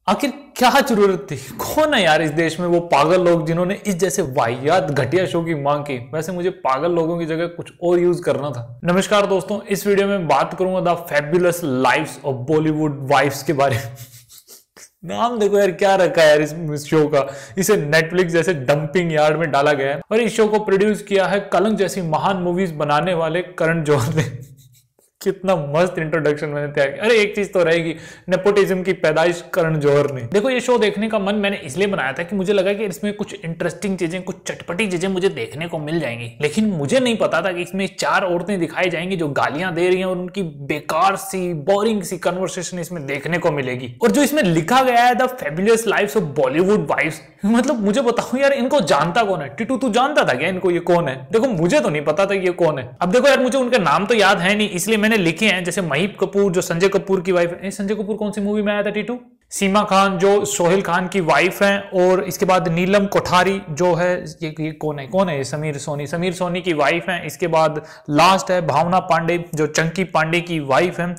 आखिर क्या जरूरत थी? कौन है यार इस देश में वो पागल लोग जिन्होंने इस जैसे वाहियात घटिया शो की मांग की? वैसे मुझे पागल लोगों की जगह कुछ और यूज करना था। नमस्कार दोस्तों, इस वीडियो में बात करूंगा the fabulous lives of Bollywood wives के बारे में। नाम देखो यार क्या रखा है यार इस शो का। इसे नेटफ्लिक्स जैसे डंपिंग यार्ड में डाला गया है और इस शो को प्रोड्यूस किया है कलंक जैसी महान मूवीज बनाने वाले करण जौहर ने। कितना मस्त इंट्रोडक्शन मैंने तैयार किया। अरे एक चीज तो रहेगी, नेपोटिज्म की पैदाइश करण जौहर ने। देखो ये शो देखने का मन मैंने इसलिए बनाया था कि मुझे लगा कि इसमें कुछ इंटरेस्टिंग चीजें, कुछ चटपटी चीजें मुझे देखने को मिल जाएंगी। लेकिन मुझे नहीं पता था कि इसमें 4 औरतें दिखाई जाएंगी जो गालियां दे रही हैं और उनकी बेकार सी बोरिंग सी कन्वर्सेशन इसमें देखने को मिलेगी। और जो इसमें लिखा गया है the fabulous lives of Bollywood wives, मतलब मुझे बताओ यार इनको जानता कौन है? टिटू तू जानता था क्या इनको? ये कौन है? देखो मुझे तो नहीं पता था ये कौन है। अब देखो यार मुझे उनके नाम तो याद है नहीं, इसलिए मैंने लिखे हैं। जैसे महिप कपूर जो संजय कपूर की वाइफ है। संजय कपूर कौन सी मूवी में आया था टिटू? सीमा खान जो सोहेल खान की वाइफ है। और इसके बाद नीलम कोठारी जो है, ये कौन है? कौन है ये? समीर सोनी की वाइफ है। इसके बाद लास्ट है भावना पांडे जो चंकी पांडे की वाइफ है।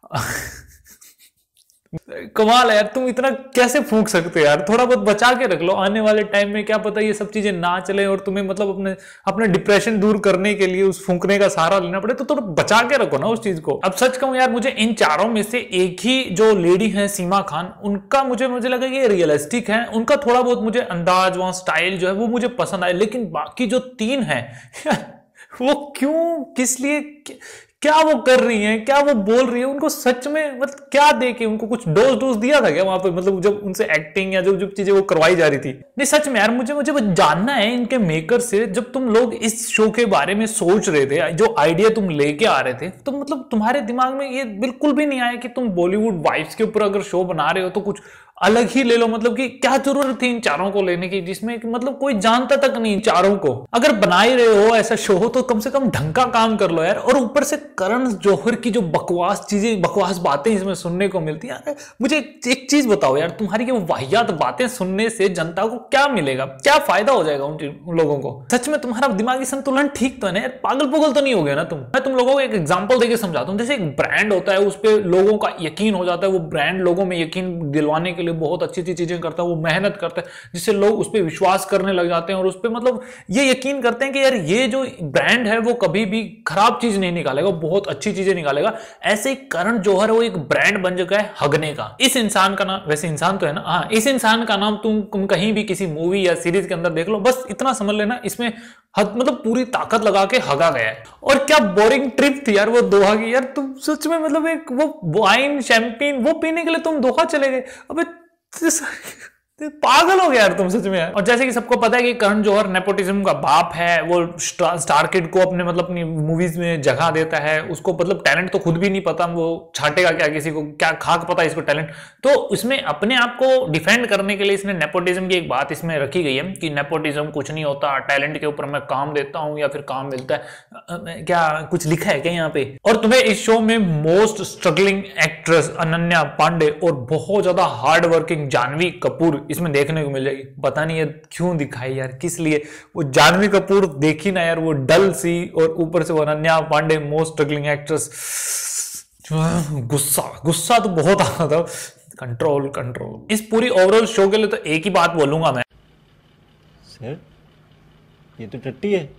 कमाल है यार, तुम इतना कैसे फूंक सकते हो यार? थोड़ा बहुत बचा के रख लो, आने वाले टाइम में क्या पता ये सब चीजें ना चले और तुम्हें मतलब अपने डिप्रेशन दूर करने के लिए उस फूंकने का सहारा लेना पड़े, तो थोड़ा बचा के रखो ना उस चीज को। अब सच कहूं यार, मुझे इन चारों में से एक ही जो लेडी है सीमा खान, उनका मुझे लगा कि ये रियलिस्टिक है। उनका थोड़ा बहुत मुझे अंदाज, वहां स्टाइल जो है वो मुझे पसंद आया। लेकिन बाकी जो 3 है वो क्यों, किस लिए, क्या वो कर रही हैं, क्या वो बोल रही है, उनको सच में मतलब क्या दे के उनको कुछ डोज दिया था क्या वहां पे? मतलब जब उनसे एक्टिंग या जो चीजें वो करवाई जा रही थी। नहीं सच में यार, मुझे जानना है इनके मेकर से, जब तुम लोग इस शो के बारे में सोच रहे थे, जो आइडिया तुम लेके आ रहे थे, तो मतलब तुम्हारे दिमाग में ये बिल्कुल भी नहीं आया कि तुम बॉलीवुड वाइफ्स के ऊपर अगर शो बना रहे हो तो कुछ अलग ही ले लो? मतलब कि क्या जरूरत थी इन चारों को लेने की जिसमें मतलब कोई जानता तक नहीं इन चारों को? अगर बना ही रहे हो ऐसा शो तो कम से कम ढंग का काम कर लो यार। और ऊपर से करण जौहर की जो बकवास चीजें, बकवास बातें इसमें सुनने को मिलती है। मुझे एक चीज बताओ यार, तुम्हारी ये वाहियात बातें सुनने से जनता को क्या मिलेगा? क्या फायदा हो जाएगा उन लोगों को? सच में तुम्हारा दिमागी संतुलन ठीक तो है ना यार? पागल पुगल तो नहीं हो गया ना तुम? मैं तुम लोगों को एक एग्जाम्पल देकर समझाता हूँ। जैसे एक ब्रांड होता है, उस पर लोगों का यकीन हो जाता है, वो ब्रांड लोगों में यकीन दिलवाने के लिए बहुत अच्छी अच्छी चीजें करता है, वो मेहनत करता है जिससे लोग उस पर विश्वास करने लग जाते हैं और उस पर मतलब ये यकीन करते हैं कि यार ये जो ब्रांड है वो कभी भी खराब चीज नहीं निकालेगा, बहुत अच्छी चीजें निकालेगा। ऐसे ही करण जौहर वो एक ब्रांड बन चुका है हगने का। इस इंसान का नाम, वैसे इंसान तो है ना, हाँ, इस इंसान का नाम तुम कहीं भी किसी मूवी या सीरीज के अंदर देख लो, बस इतना समझ लेना इसमें मतलब पूरी ताकत लगा के हगा गया है। और क्या बोरिंग ट्रिप थी यार वो दोहा की। यार तुम सच में मतलब एक वो वाइन शैंपेन वो पीने के लिए तुम दोहा चले गए? अबे पागल हो गया यार तुम सच में यार। और जैसे कि सबको पता है कि करण जौहर नेपोटिज्म का बाप है। वो स्टार किड को अपने मतलब अपनी मूवीज में जगह देता है। उसको मतलब टैलेंट तो खुद भी नहीं पता, वो छाटेगा क्या किसी को? क्या खाक पता इसको टैलेंट? तो उसमें अपने आप को डिफेंड करने के लिए इसने नेपोटिज्म की एक बात इसमें रखी गई है कि नेपोटिज्म कुछ नहीं होता, टैलेंट के ऊपर मैं काम देता हूं या फिर काम मिलता है। क्या कुछ लिखा है क्या यहाँ पे? और तुम्हें इस शो में most struggling actress Ananya Pandey और बहुत ज्यादा हार्ड वर्किंग जानवी कपूर इसमें देखने को मिल जाएगी। पता नहीं है क्यों दिखाई यार, किस लिए? वो जानवी कपूर देखी ना यार, वो डल सी, और ऊपर से वो Ananya Pandey most struggling actress. गुस्सा तो बहुत आ रहा था। कंट्रोल। इस पूरी ओवरऑल शो के लिए तो एक ही बात बोलूंगा मैं, सर ये तो टट्टी है।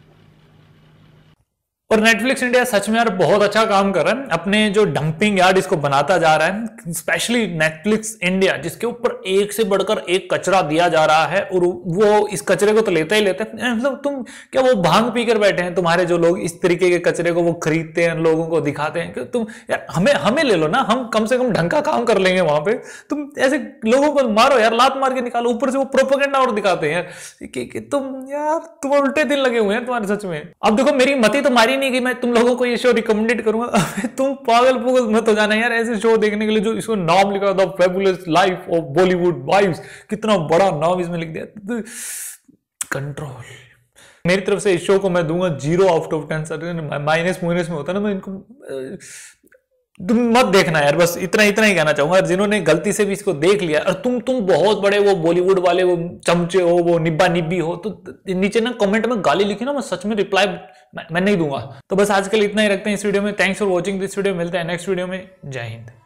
और नेटफ्लिक्स इंडिया सच में यार बहुत अच्छा काम कर रहा है। अपने जो डंपिंग यार्ड इसको बनाता जा रहा है, स्पेशली नेटफ्लिक्स इंडिया, जिसके ऊपर एक से बढ़कर एक कचरा दिया जा रहा है और वो इस कचरे को तो लेते ही लेते हैं। मतलब तुम क्या वो भांग पीकर बैठे हैं तुम्हारे जो लोग इस तरीके के कचरे को वो खरीदते हैं, लोगों को दिखाते हैं कि तुम यार हमें ले लो ना, हम कम से कम ढंग का काम कर लेंगे वहां पे। तुम ऐसे लोगों को मारो यार, लात मार के निकालो, ऊपर से वो प्रोपेगेंडा और दिखाते हैं यार कि तुम उल्टे दिन लगे हुए हैं तुम्हारे सच में। अब देखो मेरी मती तो मारी नहीं कि मैं तुम लोगों को ये शो रिकमेंडेड करूंगा। तुम पागल पुगल मत हो जाना यार ऐसे शो देखने के लिए जो इसको नाम लिखा था fabulous life of Bollywood wives. कितना बड़ा नाम इसमें लिख दिया। कंट्रोल। मेरी तरफ से इस शो को मैं दूंगा 0/10। सर माइनस में होता ना, मैं इनको तुम मत देखना यार, बस इतना ही कहना चाहूंगा। जिन्होंने गलती से भी इसको देख लिया और तुम बहुत बड़े वो बॉलीवुड वाले वो चमचे हो, वो निब्बा निब्बी हो, तो नीचे ना कमेंट में गाली लिखी ना, मैं सच में रिप्लाई मैं नहीं दूंगा। तो बस आज के लिए इतना ही रखते हैं इस वीडियो में। Thanks for watching this video. मिलते हैं नेक्स्ट वीडियो में। जय हिंद।